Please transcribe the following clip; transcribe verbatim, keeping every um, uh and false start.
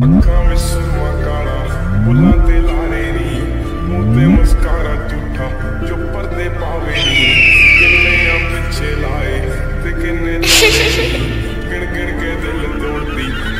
ਅੱਖਾਂ ਵਿੱਚ ਸੁਰਮਾ ਕਾਲਾ, ਬੁੱਲਾਂ ਤੇ ਲਾਰੇ ਨੀ, ਮੂੰਹ ਤੇ ਮੁਸਕਾਰਾ ਝੂਠਾ ਜੋ ਪਰਦੇ ਪਾਵੇ ਨੀ। ਕਿੰਨੇ ਆ ਪਿੱਛੇ ਲਾਏ ਤੇ ਕਿੰਨੇ ਲਾਏ ਨੀ, ਗਿਣ ਗਿਣ ਕੇ ਦਿਲ ਤੋੜਦੀ